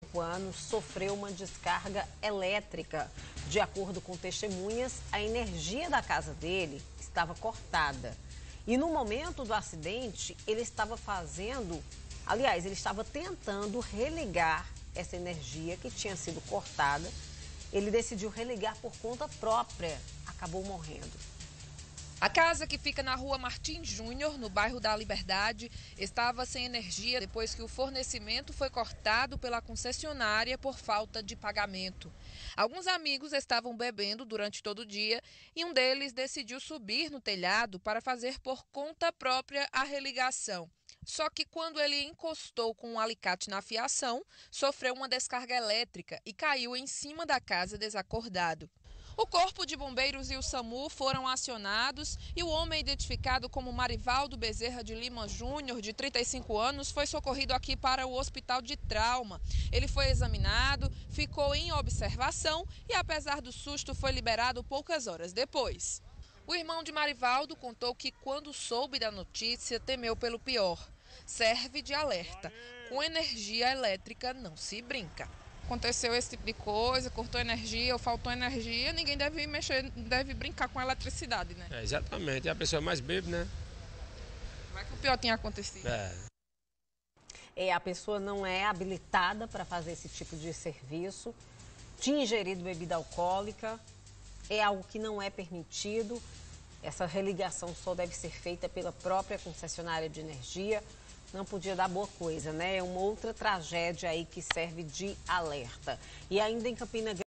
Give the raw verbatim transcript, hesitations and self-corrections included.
cinco anos, sofreu uma descarga elétrica. De acordo com testemunhas, a energia da casa dele estava cortada. E no momento do acidente, ele estava fazendo, aliás, ele estava tentando religar essa energia que tinha sido cortada. Ele decidiu religar por conta própria, acabou morrendo. A casa, que fica na rua Martim Júnior, no bairro da Liberdade, estava sem energia depois que o fornecimento foi cortado pela concessionária por falta de pagamento. Alguns amigos estavam bebendo durante todo o dia e um deles decidiu subir no telhado para fazer por conta própria a religação. Só que quando ele encostou com um alicate na fiação, sofreu uma descarga elétrica e caiu em cima da casa desacordado. O Corpo de Bombeiros e o SAMU foram acionados e o homem, identificado como Marivaldo Bezerra de Lima Júnior, de trinta e cinco anos, foi socorrido aqui para o Hospital de Trauma. Ele foi examinado, ficou em observação e, apesar do susto, foi liberado poucas horas depois. O irmão de Marivaldo contou que, quando soube da notícia, temeu pelo pior. Serve de alerta: com energia elétrica não se brinca. Aconteceu esse tipo de coisa, cortou energia ou faltou energia, ninguém deve mexer, deve brincar com a eletricidade, né? É, exatamente, é a pessoa mais bebe, né? Vai que o pior tinha acontecido. É. É, a pessoa não é habilitada para fazer esse tipo de serviço, tinha ingerido bebida alcoólica, é algo que não é permitido. Essa religação só deve ser feita pela própria concessionária de energia. Não podia dar boa coisa, né? É uma outra tragédia aí que serve de alerta. E ainda em Campina Grande,